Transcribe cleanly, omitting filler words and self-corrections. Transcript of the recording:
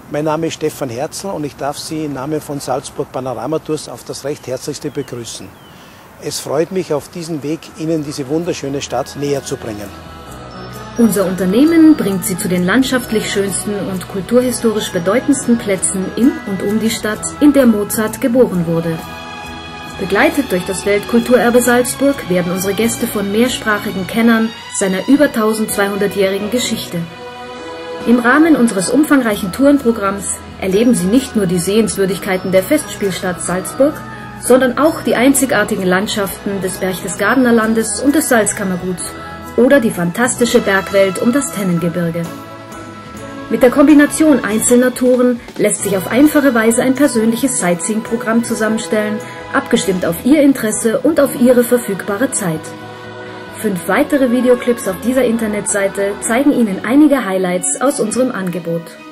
Mein Name ist Stefan Herzl und ich darf Sie im Namen von Salzburg Panorama Tours auf das recht herzlichste begrüßen. Es freut mich, auf diesem Weg Ihnen diese wunderschöne Stadt näher zu bringen. Unser Unternehmen bringt Sie zu den landschaftlich schönsten und kulturhistorisch bedeutendsten Plätzen in und um die Stadt, in der Mozart geboren wurde. Begleitet durch das Weltkulturerbe Salzburg werden unsere Gäste von mehrsprachigen Kennern seiner über 1200-jährigen Geschichte. Im Rahmen unseres umfangreichen Tourenprogramms erleben Sie nicht nur die Sehenswürdigkeiten der Festspielstadt Salzburg, sondern auch die einzigartigen Landschaften des Berchtesgadener Landes und des Salzkammerguts oder die fantastische Bergwelt um das Tennengebirge. Mit der Kombination einzelner Touren lässt sich auf einfache Weise ein persönliches Sightseeing-Programm zusammenstellen, abgestimmt auf Ihr Interesse und auf Ihre verfügbare Zeit. 5 weitere Videoclips auf dieser Internetseite zeigen Ihnen einige Highlights aus unserem Angebot.